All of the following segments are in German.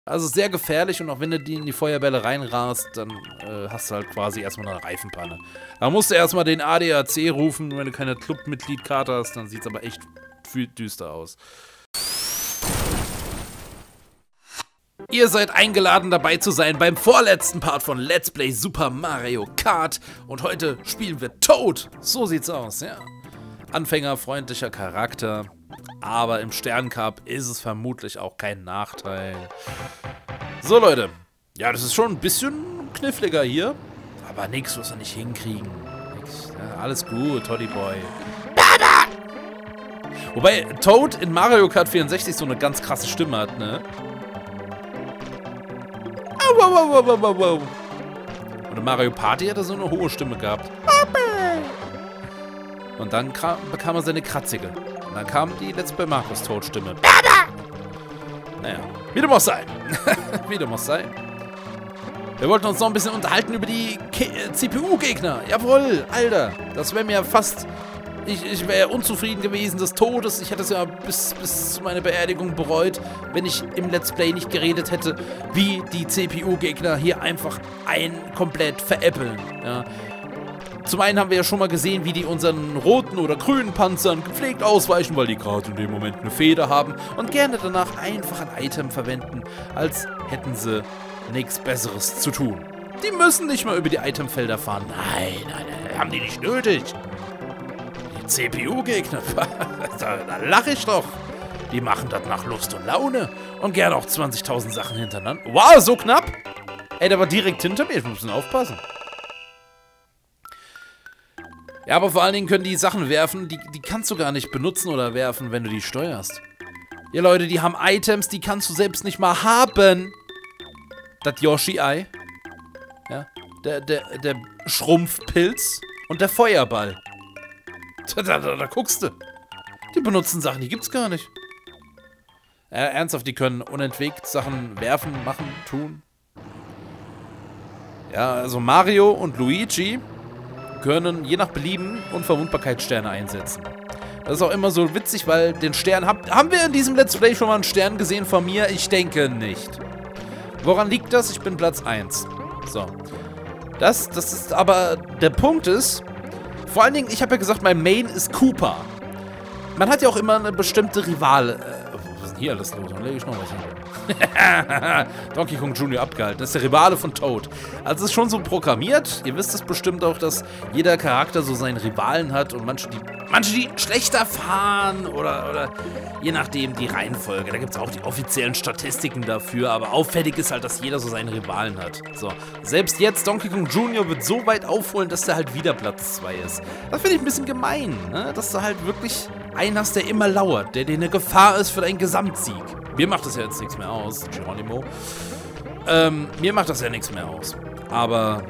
Also sehr gefährlich und auch wenn du die in die Feuerbälle reinrast, dann hast du halt quasi erstmal eine Reifenpanne. Da musst du erstmal den ADAC rufen, wenn du keine Clubmitgliedkarte hast, dann sieht es aber echt viel düster aus. Ihr seid eingeladen dabei zu sein beim vorletzten Part von Let's Play Super Mario Kart und heute spielen wir Toad. So sieht's aus, ja. Anfängerfreundlicher Charakter, aber im Sterncup ist es vermutlich auch kein Nachteil. So Leute, ja, das ist schon ein bisschen kniffliger hier, aber nix, was wir nicht hinkriegen. Nix, ja, alles gut, Toddy Boy. Wobei Toad in Mario Kart 64 so eine ganz krasse Stimme hat, ne? Und in Mario Party hat er so eine hohe Stimme gehabt. Und dann bekam er seine kratzige. Und dann kam die Let's Play Markus Toad-Stimme. Naja, wie dem auch sei. Wie dem auch sei. Wir wollten uns noch ein bisschen unterhalten über die CPU-Gegner. Jawohl, Alter. Das wäre mir fast... Ich wäre unzufrieden gewesen des Todes. Ich hätte es ja bis zu meiner Beerdigung bereut, wenn ich im Let's Play nicht geredet hätte, wie die CPU-Gegner hier einfach komplett veräppeln. Ja. Zum einen haben wir ja schon mal gesehen, wie die unseren roten oder grünen Panzern gepflegt ausweichen, weil die gerade in dem Moment eine Feder haben und gerne danach einfach ein Item verwenden, als hätten sie nichts Besseres zu tun. Die müssen nicht mal über die Itemfelder fahren. Nein, haben die nicht nötig. CPU-Gegner, da lache ich doch. Die machen das nach Lust und Laune und gerne auch 20.000 Sachen hintereinander. Wow, so knapp. Ey, der war direkt hinter mir, ich muss aufpassen. Ja, aber vor allen Dingen können die Sachen werfen, die kannst du gar nicht benutzen oder werfen, wenn du die steuerst. Ja, Leute, die haben Items, die kannst du selbst nicht mal haben. Das Yoshi-Ei. Ja, der Schrumpfpilz und der Feuerball. Da guckst du. Die benutzen Sachen, die gibt's gar nicht. Ernsthaft, die können unentwegt Sachen werfen, machen, tun. Ja, also Mario und Luigi können je nach Belieben Unverwundbarkeitssterne einsetzen. Das ist auch immer so witzig, weil den Stern... Haben wir in diesem Let's Play schon mal einen Stern gesehen von mir? Ich denke nicht. Woran liegt das? Ich bin Platz 1. So. Das ist aber... Der Punkt ist... Vor allen Dingen, ich habe ja gesagt, mein Main ist Koopa. Man hat ja auch immer eine bestimmte Rivale. Was ist denn hier alles los? Dann lege ich noch was hin. Donkey Kong Jr. abgehalten. Das ist der Rivale von Toad. Also es ist schon so programmiert. Ihr wisst es bestimmt auch, dass jeder Charakter so seinen Rivalen hat und manche, die schlechter fahren oder je nachdem die Reihenfolge. Da gibt es auch die offiziellen Statistiken dafür, aber auffällig ist halt, dass jeder so seinen Rivalen hat. So, selbst jetzt Donkey Kong Jr. wird so weit aufholen, dass der halt wieder Platz 2 ist. Das finde ich ein bisschen gemein, ne? Dass du halt wirklich einen hast, der immer lauert, der dir eine Gefahr ist für deinen Gesamtsieg. Mir macht das ja jetzt nichts mehr aus, Geronimo. Mir macht das ja nichts mehr aus. Aber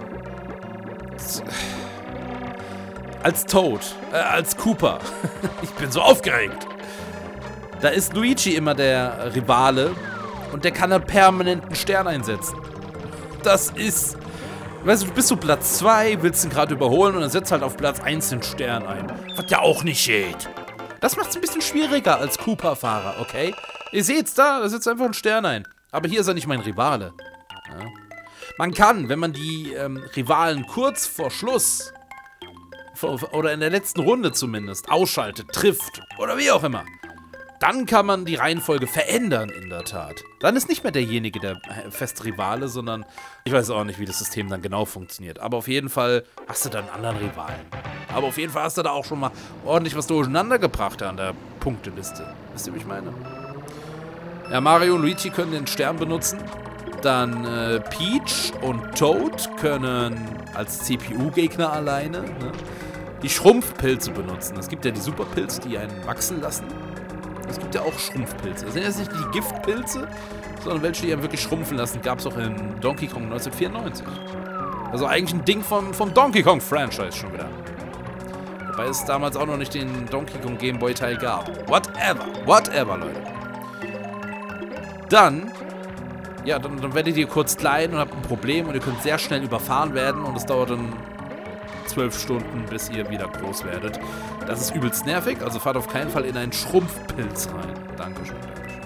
als Toad, als Koopa, ich bin so aufgeregt. Da ist Luigi immer der Rivale und der kann einen permanenten Stern einsetzen. Das ist... Weißt du, bist du Platz 2, willst ihn gerade überholen und dann setzt halt auf Platz 1 den Stern ein. Was ja auch nicht geht. Das macht es ein bisschen schwieriger als Koopa-Fahrer, okay? Ihr seht's da setzt einfach ein Stern ein. Aber hier ist er nicht mein Rivale. Ja. Man kann, wenn man die Rivalen kurz vor Schluss oder in der letzten Runde zumindest ausschaltet, trifft oder wie auch immer, dann kann man die Reihenfolge verändern in der Tat. Dann ist nicht mehr derjenige der feste Rivale, sondern ich weiß auch nicht, wie das System dann genau funktioniert. Aber auf jeden Fall hast du dann einen anderen Rivalen. Aber auf jeden Fall hast du da auch schon mal ordentlich was durcheinander gebracht an der Punkteliste. Wisst ihr, wie ich meine? Ja, Mario und Luigi können den Stern benutzen. Dann Peach und Toad können als CPU-Gegner alleine die Schrumpfpilze benutzen. Es gibt ja die Superpilze, die einen wachsen lassen. Es gibt ja auch Schrumpfpilze. Das sind jetzt nicht die Giftpilze, sondern welche, die einen wirklich schrumpfen lassen. Gab es auch in Donkey Kong 1994. Also eigentlich ein Ding vom Donkey Kong Franchise schon wieder. Wobei es damals auch noch nicht den Donkey Kong Game Boy Teil gab. Whatever, Leute. Dann werdet ihr kurz klein und habt ein Problem und ihr könnt sehr schnell überfahren werden und es dauert dann 12 Stunden, bis ihr wieder groß werdet. Das ist übelst nervig, also fahrt auf keinen Fall in einen Schrumpfpilz rein. Dankeschön.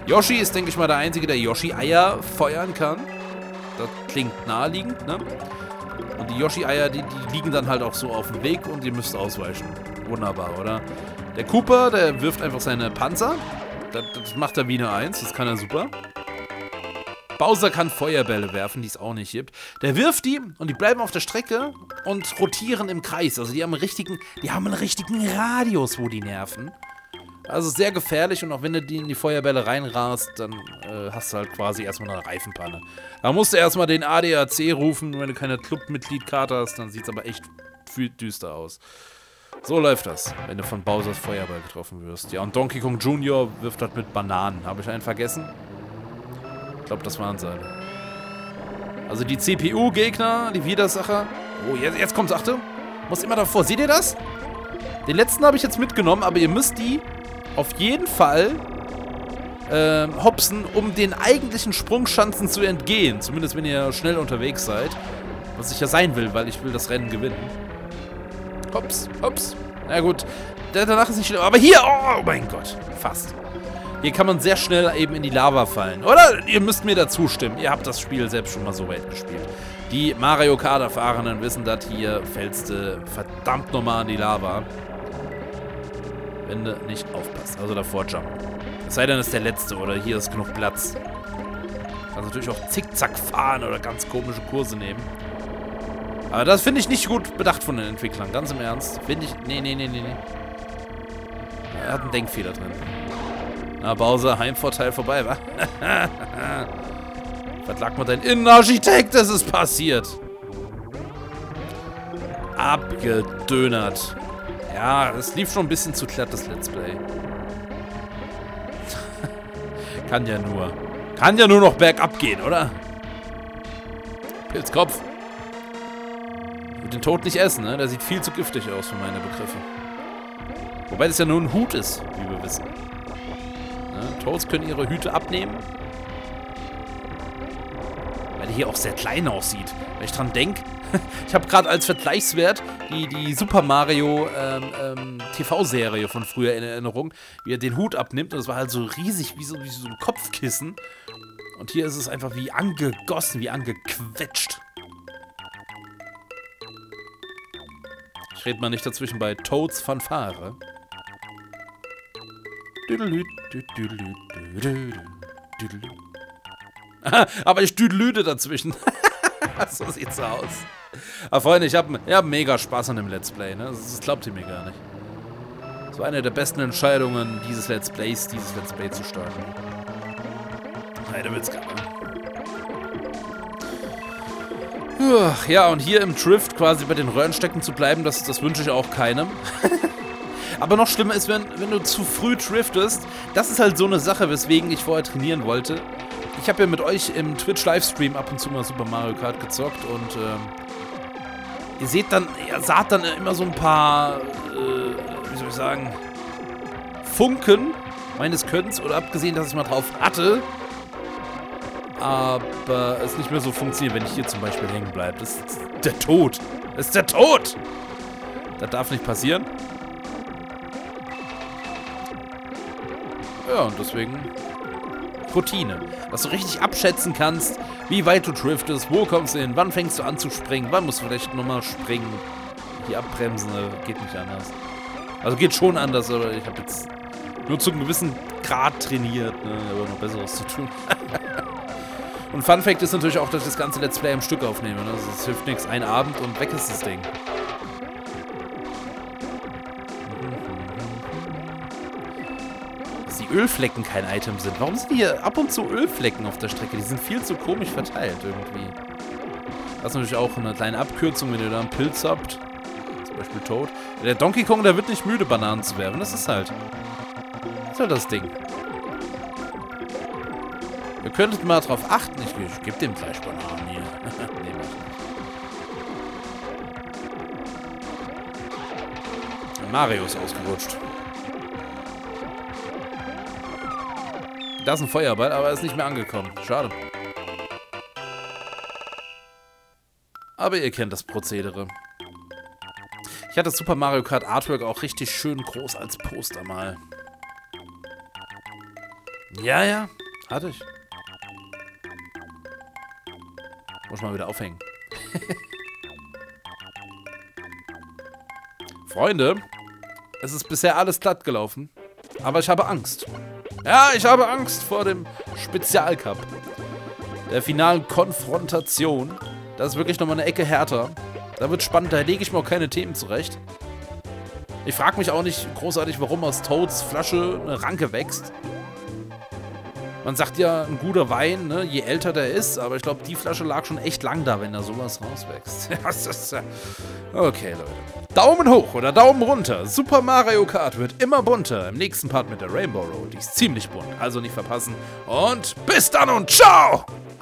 Yoshi ist, denke ich mal, der Einzige, der Yoshi-Eier feuern kann. Das klingt naheliegend, ne? Und die Yoshi-Eier, die liegen dann halt auch so auf dem Weg und ihr müsst ausweichen. Wunderbar, oder? Der Koopa, der wirft einfach seine Panzer. Das macht er wie eine 1, das kann er super. Bowser kann Feuerbälle werfen, die es auch nicht gibt. Der wirft die und die bleiben auf der Strecke und rotieren im Kreis. Also die haben einen richtigen Radius, wo die nerven. Also sehr gefährlich und auch wenn du die in die Feuerbälle reinrast, dann hast du halt quasi erstmal eine Reifenpanne. Da musst du erstmal den ADAC rufen, wenn du keine Clubmitgliedkarte hast, dann sieht es aber echt viel düster aus. So läuft das, wenn du von Bowsers Feuerball getroffen wirst. Ja, und Donkey Kong Jr. wirft das mit Bananen. Habe ich einen vergessen? Ich glaube, das waren seine. Also die CPU-Gegner, die Widersacher. Oh, jetzt kommt's, achte. Muss immer davor. Seht ihr das? Den letzten habe ich jetzt mitgenommen, aber ihr müsst die auf jeden Fall hopsen, um den eigentlichen Sprungschanzen zu entgehen. Zumindest, wenn ihr schnell unterwegs seid. Was ich ja sein will, weil ich will das Rennen gewinnen. Hops, hops. Na gut, danach ist nicht schlimm. Aber hier, oh mein Gott, fast. Hier kann man sehr schnell eben in die Lava fallen. Oder ihr müsst mir dazu stimmen. Ihr habt das Spiel selbst schon mal so weit gespielt. Die Mario Kart Erfahrenen wissen, dass hier fällst du verdammt nochmal in die Lava. Wenn du nicht aufpasst. Also davor jumpen. Es sei denn, es ist der letzte oder hier ist genug Platz. Kannst natürlich auch zickzack fahren oder ganz komische Kurse nehmen. Aber das finde ich nicht gut bedacht von den Entwicklern. Ganz im Ernst. Finde ich... Nee. Er hat einen Denkfehler drin. Na, Bowser, Heimvorteil vorbei, wa? Verklag mal deinen Innenarchitekt, es ist passiert. Abgedönert. Ja, es lief schon ein bisschen zu glatt, das Let's Play. Kann ja nur noch bergab gehen, oder? Pilzkopf. Ich würde den Tod nicht essen, ne? Der sieht viel zu giftig aus für meine Begriffe. Wobei das ja nur ein Hut ist, wie wir wissen. Ne? Toads können ihre Hüte abnehmen. Weil der hier auch sehr klein aussieht. Wenn ich dran denke, ich habe gerade als Vergleichswert die Super Mario TV-Serie von früher in Erinnerung, wie er den Hut abnimmt und es war halt so riesig wie so ein Kopfkissen. Und hier ist es einfach wie angegossen, wie angequetscht. Ich rede mal nicht dazwischen bei Toads Fanfare. Aber ich düdelüde dazwischen. So sieht's aus. Aber Freunde, ich hab mega Spaß an dem Let's Play, ne? Das glaubt ihr mir gar nicht. Das war eine der besten Entscheidungen dieses Let's Play zu starten. Heide Witzka. Ja, und hier im Drift quasi bei den Röhren stecken zu bleiben, das wünsche ich auch keinem. Aber noch schlimmer ist, wenn du zu früh driftest. Das ist halt so eine Sache, weswegen ich vorher trainieren wollte. Ich habe ja mit euch im Twitch-Livestream ab und zu mal Super Mario Kart gezockt und ihr saht dann immer so ein paar, wie soll ich sagen, Funken meines Könnens oder abgesehen, dass ich mal drauf hatte, aber es nicht mehr so funktioniert, wenn ich hier zum Beispiel hängen bleibe. Das ist der Tod. Das ist der Tod! Das darf nicht passieren. Ja, und deswegen Routine. Dass du richtig abschätzen kannst, wie weit du driftest, wo kommst du hin, wann fängst du an zu springen, wann musst du vielleicht nochmal springen. Hier abbremsen, geht nicht anders. Also geht schon anders, aber ich habe jetzt nur zu einem gewissen Grad trainiert, ne, aber noch Besseres zu tun. Und Fun Fact ist natürlich auch, dass ich das ganze Let's Play am Stück aufnehme. Ne? Also es hilft nichts, ein Abend und weg ist das Ding. Dass die Ölflecken kein Item sind. Warum sind hier ab und zu Ölflecken auf der Strecke? Die sind viel zu komisch verteilt irgendwie. Das ist natürlich auch eine kleine Abkürzung, wenn ihr da einen Pilz habt. Zum Beispiel Toad. Der Donkey Kong, der wird nicht müde, Bananen zu werfen. Das ist halt das Ding. Ihr könntet mal drauf achten. Ich gebe dem gleich Bananen hier. Nee, mach nicht. Mario ist ausgerutscht. Da ist ein Feuerball, aber er ist nicht mehr angekommen. Schade. Aber ihr kennt das Prozedere. Ich hatte das Super Mario Kart Artwork auch richtig schön groß als Poster mal. Ja, ja. Hatte ich. Muss ich mal wieder aufhängen. Freunde, es ist bisher alles glatt gelaufen. Aber ich habe Angst. Ja, ich habe Angst vor dem Spezialcup. Der finalen Konfrontation. Das ist wirklich nochmal eine Ecke härter. Da wird spannend, da lege ich mir auch keine Themen zurecht. Ich frage mich auch nicht großartig, warum aus Toads Flasche eine Ranke wächst. Man sagt ja, ein guter Wein, ne, je älter der ist, aber ich glaube, die Flasche lag schon echt lang da, wenn da sowas rauswächst. Okay, Leute. Daumen hoch oder Daumen runter. Super Mario Kart wird immer bunter. Im nächsten Part mit der Rainbow Road. Die ist ziemlich bunt, also nicht verpassen. Und bis dann und ciao!